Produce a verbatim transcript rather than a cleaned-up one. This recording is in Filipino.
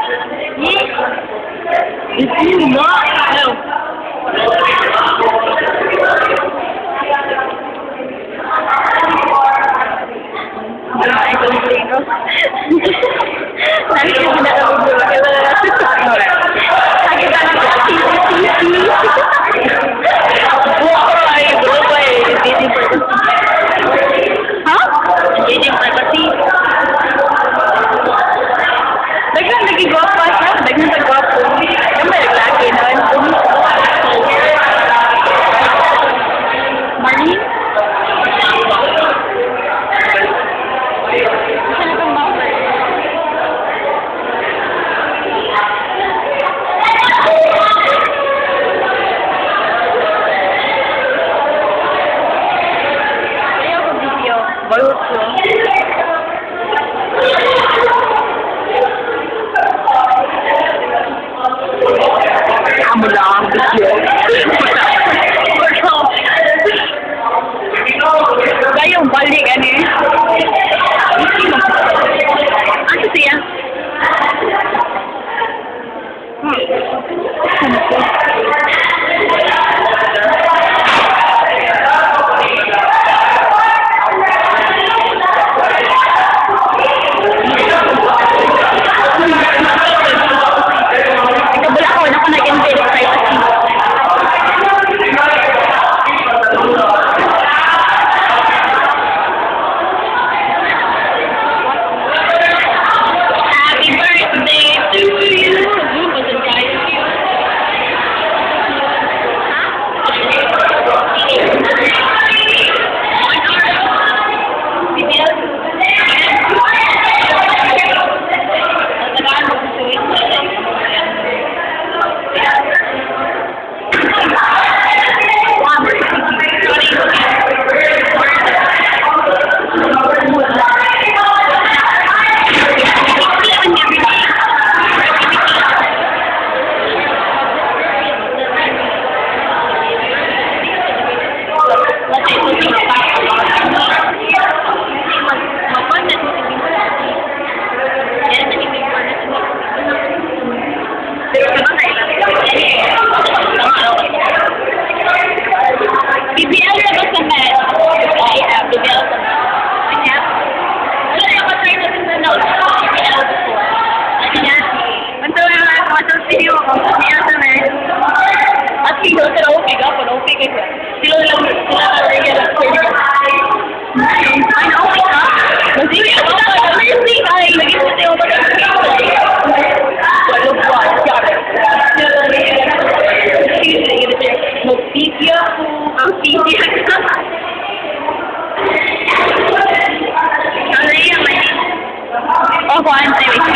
It's you, not help. Ay, contigo. Sabi ko na ako buo. Sakit na lang ako. Buo ay bro ba eh. Dating privacy. Ha? Dating privacy. Daghan nagigwapo siya. Daghan nagwapo. Yung may naglaki na. Marlene? Bayot ko. Kamu lang ang video. Bayong balik ano eh. Ano siya? Hmm. Ano siya? B B L na ba sa met? Ay, uh, B B L sa met. Kanya? Ano na yung matry natin na note? B B L before. Kanya? Anto yung mga kamasal siyo ako. B B L sa met. At sino sila okay ka? Pano okay kayo? Sila lang, sila lang rin yan. Ay, na okay ka? Sige, ako na. Ay, naging sa tayo ba na? Walo buwan. Sila lang rin yan. Mag-video ko. Ang video ko. Ano yan, man? Oh, kuhaan tayo.